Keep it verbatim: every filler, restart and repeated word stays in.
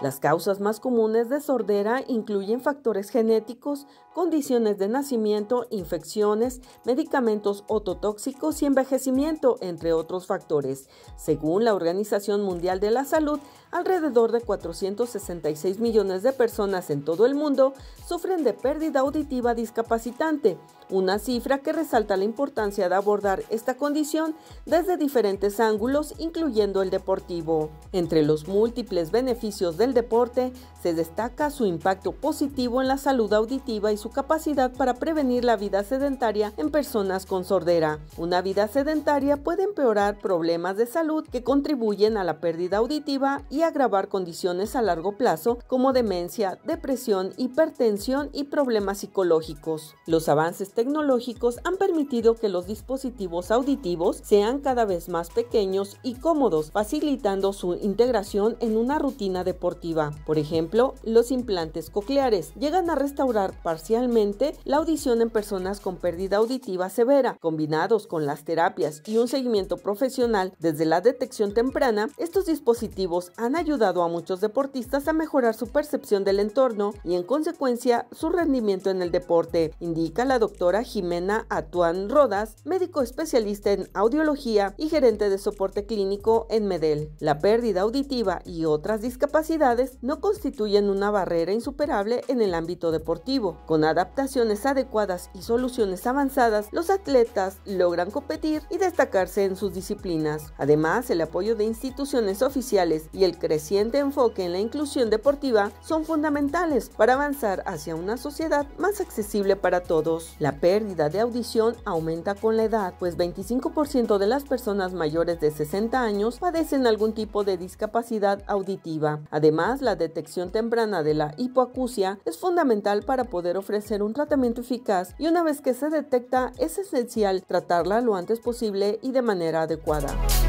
Las causas más comunes de sordera incluyen factores genéticos, condiciones de nacimiento, infecciones, medicamentos ototóxicos y envejecimiento, entre otros factores. Según la Organización Mundial de la Salud, alrededor de cuatrocientos sesenta y seis millones de personas en todo el mundo sufren de pérdida auditiva discapacitante, una cifra que resalta la importancia de abordar esta condición desde diferentes ángulos, incluyendo el deportivo. Entre los múltiples beneficios del deporte, se destaca su impacto positivo en la salud auditiva y su capacidad para prevenir la vida sedentaria en personas con sordera. Una vida sedentaria puede empeorar problemas de salud que contribuyen a la pérdida auditiva y agravar condiciones a largo plazo como demencia, depresión, hipertensión y problemas psicológicos. Los avances tecnológicos han permitido que los dispositivos auditivos sean cada vez más pequeños y cómodos, facilitando su integración en una rutina deportiva. Por ejemplo, los implantes cocleares llegan a restaurar parcialmente la audición en personas con pérdida auditiva severa. Combinados con las terapias y un seguimiento profesional desde la detección temprana, estos dispositivos han ayudado a muchos deportistas a mejorar su percepción del entorno y, en consecuencia, su rendimiento en el deporte, indica la doctora Jimena Atuán Rodas, médico especialista en audiología y gerente de soporte clínico en Medel. La pérdida auditiva y otras discapacidades no constituyen una barrera insuperable en el ámbito deportivo. Con adaptaciones adecuadas y soluciones avanzadas, los atletas logran competir y destacarse en sus disciplinas. Además, el apoyo de instituciones oficiales y el creciente enfoque en la inclusión deportiva son fundamentales para avanzar hacia una sociedad más accesible para todos. La pérdida de audición aumenta con la edad, pues veinticinco por ciento de las personas mayores de sesenta años padecen algún tipo de discapacidad auditiva. Además, la detección temprana de la hipoacusia es fundamental para poder ofrecer un tratamiento eficaz, y una vez que se detecta, es esencial tratarla lo antes posible y de manera adecuada.